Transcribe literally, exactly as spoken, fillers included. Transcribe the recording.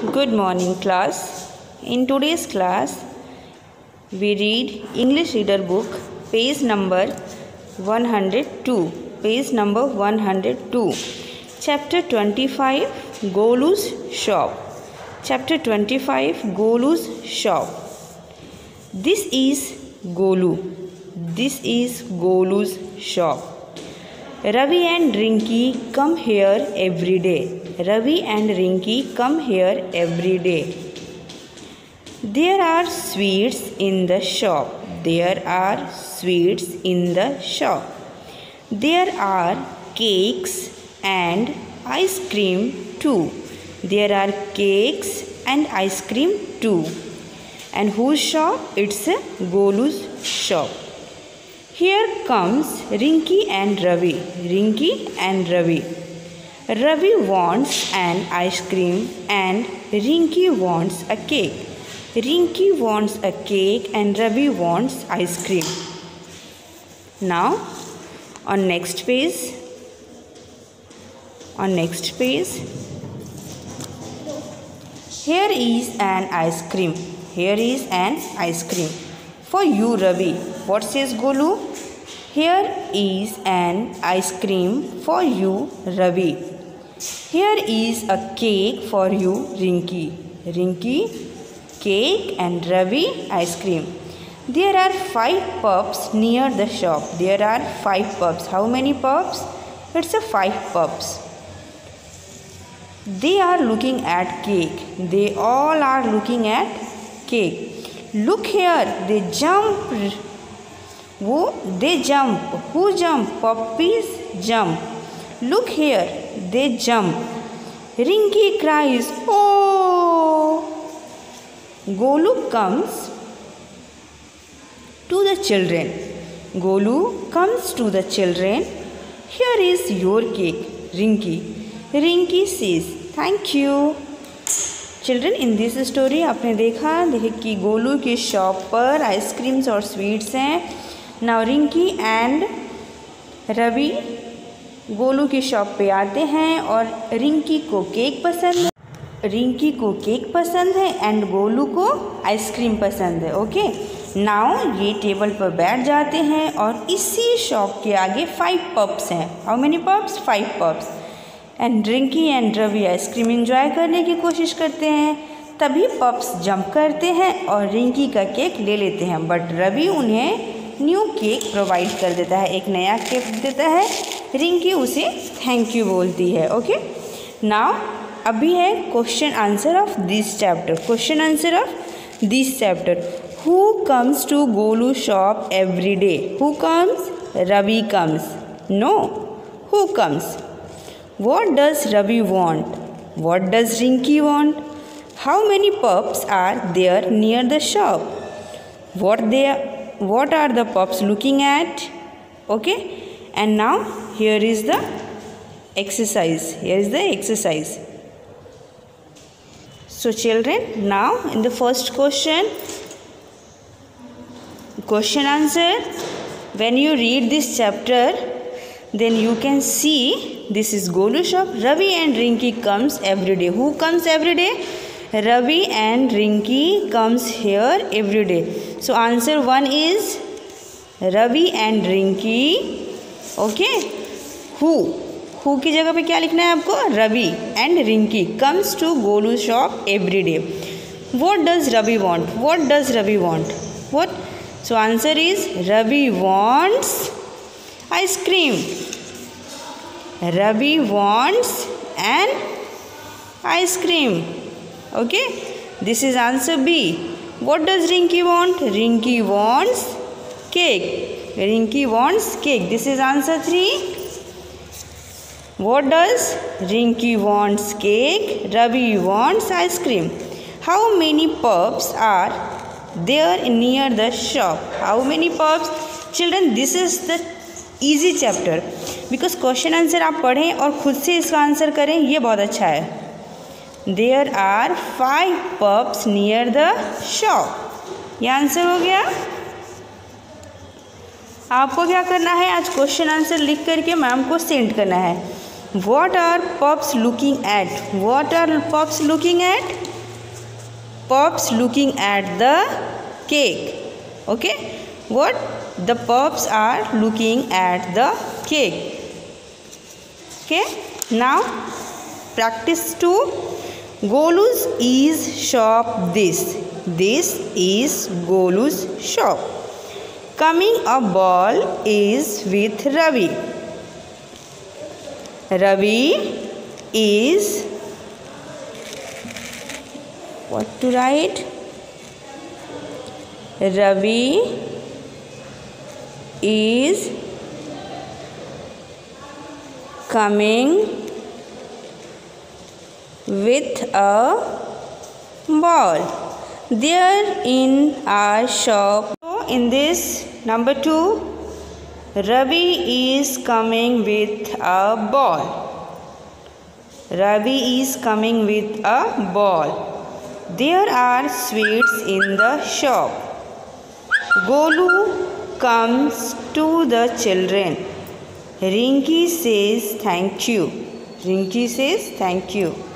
Good morning class. In today's class we read English reader book page number one hundred two. Page number one hundred two. Chapter twenty-five Golu's Shop. Chapter twenty-five Golu's Shop. This is Golu. This is Golu's shop. Ravi and Rinki come here every day. Ravi and Rinki come here every day. There are sweets in the shop. There are sweets in the shop. There are cakes and ice cream too. There are cakes and ice cream too. And whose shop? It's a Golu's shop. Here comes Rinki and Ravi. Rinki and Ravi. Ravi wants an ice cream and Rinki wants a cake. Rinki wants a cake and Ravi wants ice cream. Now on next page, on next page, here is an ice cream. Here is an ice cream. For you, Ravi. What says Golu? Here is an ice cream for you, Ravi. Here is a cake for you, Rinki. Rinki, cake and Ravi, ice cream. There are five pups near the shop. There are five pups. How many pups? It's a five pups. They are looking at cake. They all are looking at cake. Look here, they jump. Wo, they jump. Who jump? Puppies jump. Look here, they jump. Rinki cries, oh. Golu comes to the children. Golu comes to the children. Here is your cake, Rinki. Rinki says, thank you. Children in this story आपने देखा देखे कि गोलू की shop पर ice creams और sweets हैं. Now Rinki and Ravi Golu की shop पे आते हैं और रिंकी को केक पसंद है रिंकी को केक पसंद है एंड गोलू को आइसक्रीम पसंद है. ओके नाउ ये टेबल पर बैठ जाते हैं और इसी शॉप के आगे फाइव पब्स हैं. How many pubs? Five pubs. And Rinki and Ravi ice cream enjoy करने की कोशिश करते हैं. तभी पप्स जंप करते हैं और रिंकी का केक ले लेते हैं. बट रवि उन्हें न्यू केक प्रोवाइड कर देता है, एक नया केक देता है. रिंकी उसे थैंक यू बोलती है. ओके नाउ अभी है question answer of this chapter. Question answer of this chapter. Who comes to Golu shop every day? Who comes? Ravi comes. No, who comes? What does Ravi want? What does Rinki want? How many pups are there near the shop? What they what are the pups looking at? Okay, and now here is the exercise. Here is the exercise. So children, now in the first question, question answer. When you read this chapter, then you can see this is Golu shop. Ravi and Rinki comes every day. Who comes every day? Ravi and Rinki comes here every day. So answer one is Ravi and Rinki. Okay. Who? Who की जगह पे क्या लिखना है आपको? Ravi and Rinki comes to Golu shop every day. What does Ravi want? What does Ravi want? What? So answer is Ravi wants ice cream. Ravi wants an ice cream. Okay, this is answer B. What does Rinki want? Rinki wants cake. Rinki wants cake. This is answer three. What does Rinki wants cake? Ravi wants ice cream. How many pups are there near the shop? How many pups? Children, this is the easy chapter because question answer आप पढ़ें और ख़ुद से इसका answer करें, ये बहुत अच्छा है. There are five pubs near the shop. ये आंसर हो गया. आपको क्या करना है, आज क्वेश्चन आंसर लिख करके मैम को सेंड करना है. What are pups looking at? What are pups looking at? pups looking at the cake. Okay, what? The pups are looking at the cake. Okay, now practice two. Golu's is shop this. This is Golu's shop. Coming a ball is with Ravi. Ravi is, what to write? Ravi is coming with a ball. There in our shop. So in this number two, Ravi is coming with a ball. Ravi is coming with a ball. There are sweets in the shop. Golu comes to the children. Rinki says thank you. Rinki says thank you.